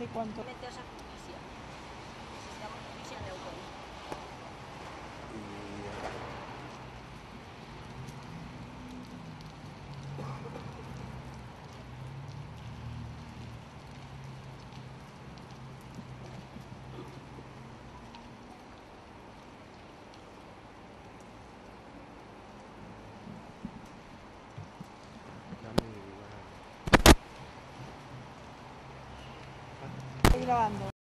sé cuánto. Mete esa justicia. Necesitamos justicia en Neuquén. Estoy grabando.